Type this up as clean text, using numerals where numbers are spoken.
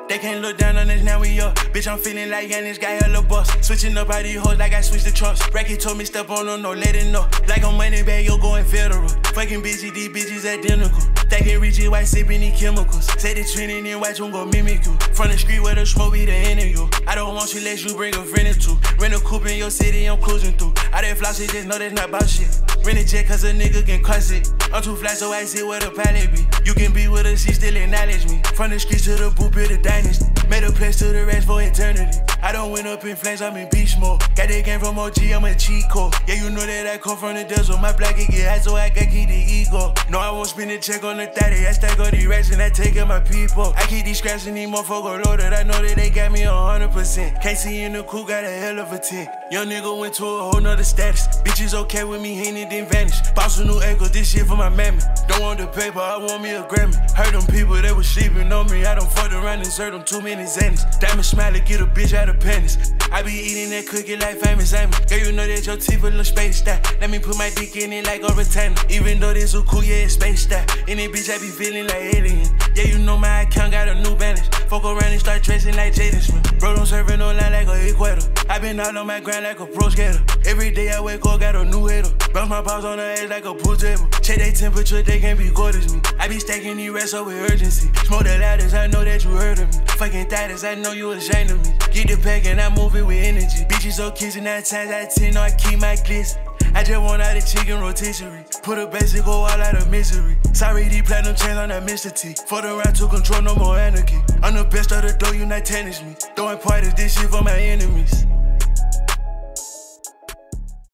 They can't look down on us, now we up. Bitch, I'm feeling like Yannis got hella bust. Switching up all these hoes like I switched the trunks. Racky told me step on them, no let it know. Like on money bag, yo going federal. Fucking bitches, these bitches identical. Thinking Richie White sipping these chemicals. Say the trending and watch them go mimic you. From the street where the smoke be the interview. I don't want you let you bring a friend or two. Rent a coupe in your city, I'm cruising through. I done flossy, just know that's not about shit. Rent a jet cause a nigga can cuss it. I'm too fly so I sit where the pilot be. You can be with her, she still acknowledge me. From the streets to the booth, build a dynasty. Made a place to the rest for eternity. I don't went up in flames, I'm in beast mode. Got that game from OG, I'm a cheat code. Yeah, you know that I come from the desert. My black can get high, so I got keep the ego. No, I won't spend a check on the 30. I stack all these racks and I take care of my people. I keep these scraps and these motherfuckers loaded. I know that they got me 100%. Can't see in the coupe, got a hell of a 10. Young nigga went to a whole nother status. Bitches okay with me, ain't it then vanish. Boss a new ankle, this shit for my mammy. Don't want the paper, I want me a Grammy. Heard them people, they was sleeping on me. I done fucked around and served them too many Xannies. Diamond smiley, get a bitch out of panties. I be eating that cookie like famous Amy. Girl, you know that your teeth a little spaced out. Let me put my dick in it like a retainer. Even though this a cool, yeah, it's spaced out. In it, bitch, I be feeling like alien. Yeah, you know my account got a new balance. Fuck around and start dressing like Jaden Smith. Bro, don't serving no line like a equator. I been out on my grind like a pro skater. Every day I wake up, got a new hater. Bounce my balls on the edge like a pool table. Check they temperature, they can't be good as me. I be stacking these rest up with urgency. Smoke the loudest, I know that you heard of me. Fucking tightest, I know you ashamed of me. Get the pack and I move it with energy. Bitches so kissing 9 times out of 10, no, I keep my glitz. I just want out the chicken rotisserie. Put a basic, go all out of misery. Sorry, these platinum chains on that Mr. T. For the round to control, no more anarchy. I'm the best of the dough, you not tennis me. Throwing parties, this shit for my enemies.